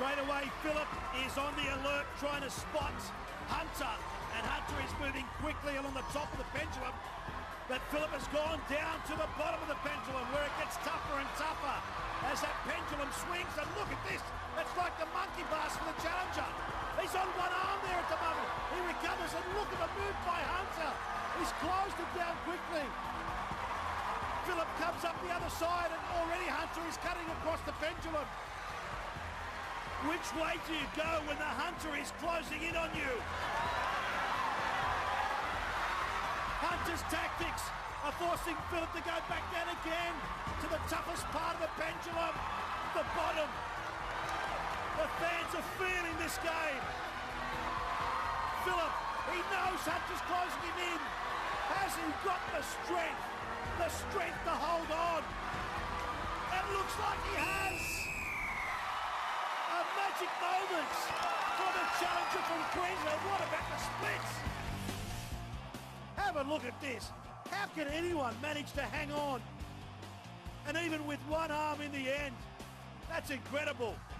Straight away, Philip is on the alert, trying to spot Hunter, and Hunter is moving quickly along the top of the pendulum. But Philip has gone down to the bottom of the pendulum, where it gets tougher and tougher as that pendulum swings. And look at this, it's like the monkey bars for the challenger. He's on one arm there at the moment. He recovers, and look at the move by Hunter. He's closed it down quickly. Philip comes up the other side, and already Hunter is cutting across the pendulum. Which way do you go when the Hunter is closing in on you? Hunter's tactics are forcing Philip to go back down again to the toughest part of the pendulum, the bottom. The fans are feeling this game. Philip, he knows Hunter's closing him in. Has he got the strength to hold on? It looks like he has. A magic moment for the challenger from Queensland. What about the splits? Have a look at this. How can anyone manage to hang on? And even with one arm in the end, that's incredible.